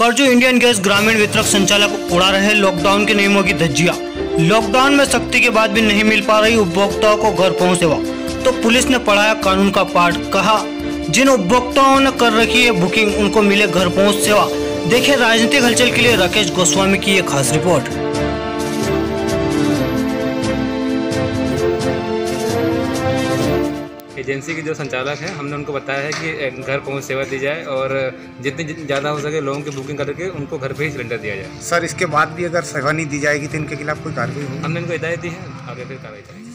और जो Indian gas ग्रामीण वितरक संचालक उड़ा रहे लॉकडाउन के नियमों की धज्जियां। लॉकडाउन में सख्ती के बाद भी नहीं मिल पा रही उपभोक्ताओं को घर पहुंच सेवा, तो पुलिस ने पढ़ाया कानून का पाठ। कहा जिन उपभोक्ताओं ने कर रखी है बुकिंग उनको मिले घर पहुंच सेवा। देखिए राजनीतिक हलचल के लिए राकेश गोस्वामी की एक खास रिपोर्ट। एजेंसी के जो संचालक हैं, हमने उनको बताया है कि घर पहुंच सेवा दी जाए और जितनी ज़्यादा हो सके लोगों की बुकिंग करके उनको घर पे ही सिलेंडर दिया जाए। सर, इसके बाद भी अगर सेवा नहीं दी जाएगी तो इनके खिलाफ कोई कार्रवाई होगी? हमने इनको हिदायत दी है, आगे फिर कार्रवाई करेंगे।